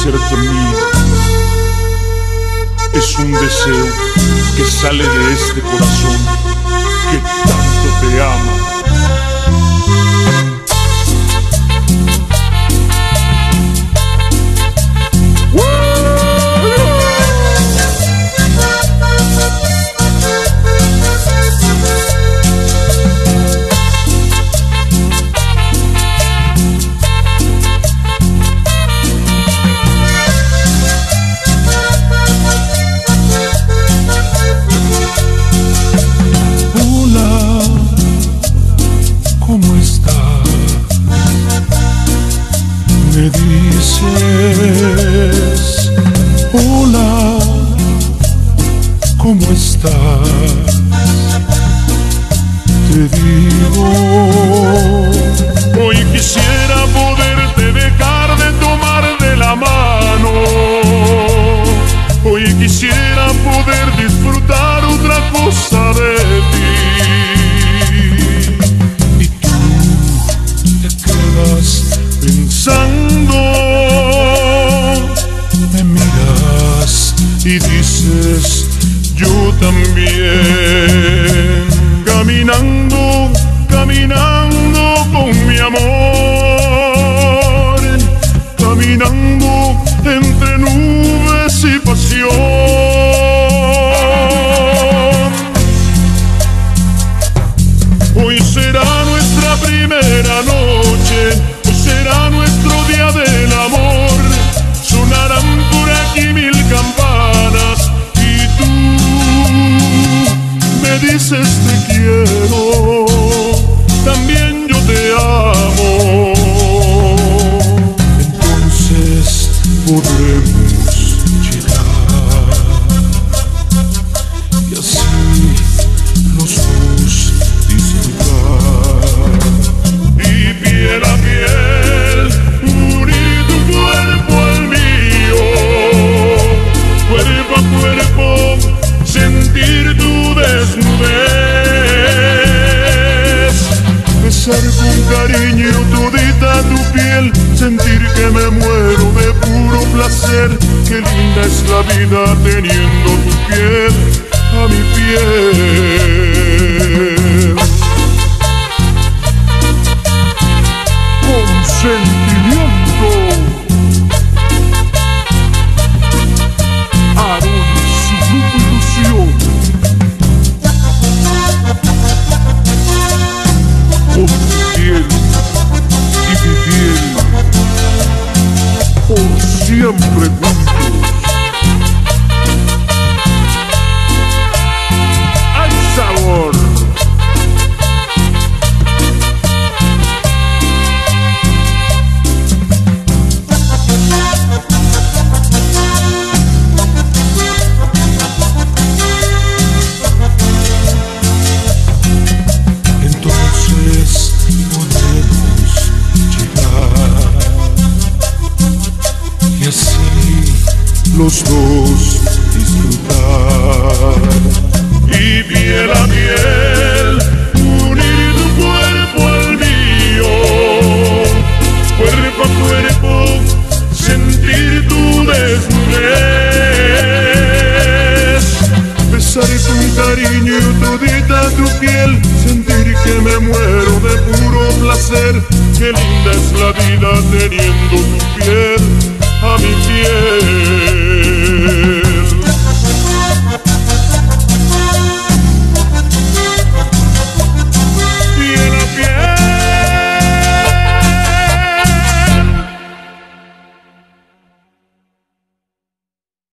hacerte mío. Es un deseo que sale de este corazón que tanto te ama. Me dices, hola, ¿cómo estás? Te digo, hoy quisiera poderte dejar de tomar de la mano. Hoy quisiera poder disfrutar otra cosa de ti. Y tú te quedas pensando, me miras y dices, yo también. Caminando, caminando con mi amor, caminando entre nubes y pasión. Hoy será nuestra primera noche, será nuestro día del amor. Sonarán por aquí 1000 campanas y tú me dices te quiero, también yo te amo. Entonces podremos llegar y así los dos disfrutar. Y piel a piel unir tu cuerpo al mío, cuerpo a cuerpo sentir tu desnudez, besar con cariño todita tu piel, sentir que me muero de puro placer. Qué linda es la vida teniendo tu piel a mi piel. Sentimiento, Aarón, su grupo Ilusión. Con tu piel y mi piel, por siempre juntos. ¡Hay sabor! Los dos disfrutar y piel a piel unir tu cuerpo al mío, cuerpo a cuerpo sentir tu desnudez, besar con cariño todita tu piel, sentir que me muero de puro placer. Qué